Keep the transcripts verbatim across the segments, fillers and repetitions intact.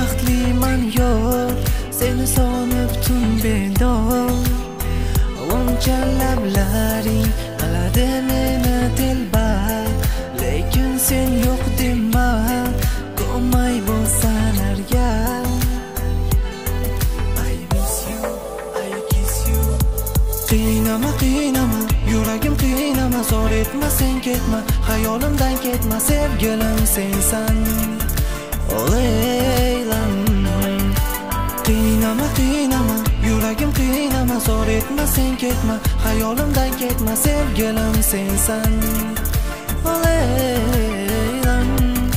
baxtliman yor, seni sog'inib tun bedor. Uncha lablaring aladi meni telba, lekin sen yo'q dema, ko'may bu sanarga. I miss you, I kiss you. Qiynama, qiynama, yuragim qiynama, zor etma, sen ketma, hayolimdan ketma, sevgilim sensan. Oleylan. Qiynama, qiynama, yuragim qiynama, zor etma, sen ketma, hayolimdan ketma, sevgilim sensan. Oleylan.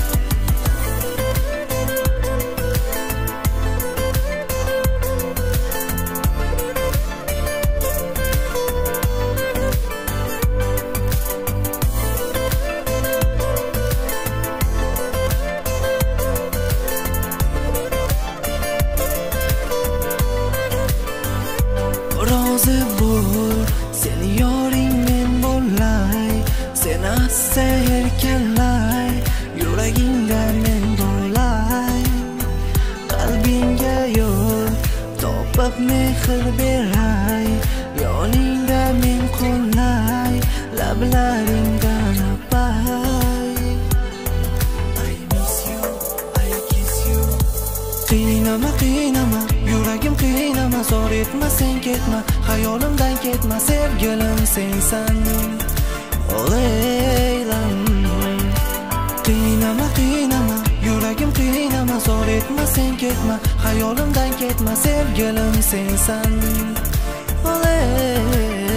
Rozi bo'l, seni yoring men bo'lay, seni assa erkanlay, yuragingda men bo'lay. Qalbingga yo'l topib mehr beray, yoningda men qo'llay, lablaringdan o'pay. I miss you, I kiss you. Qiynama, qiynama, yuragim qiynama, zor etma, sen ketma, hayolimdan ketma, sevgilim sensan. Oleylan. Qiynama, qiynama, yuragim qiynama, zor etma, sen ketma, hayolimdan ketma, sevgilim sensan. Oleylan.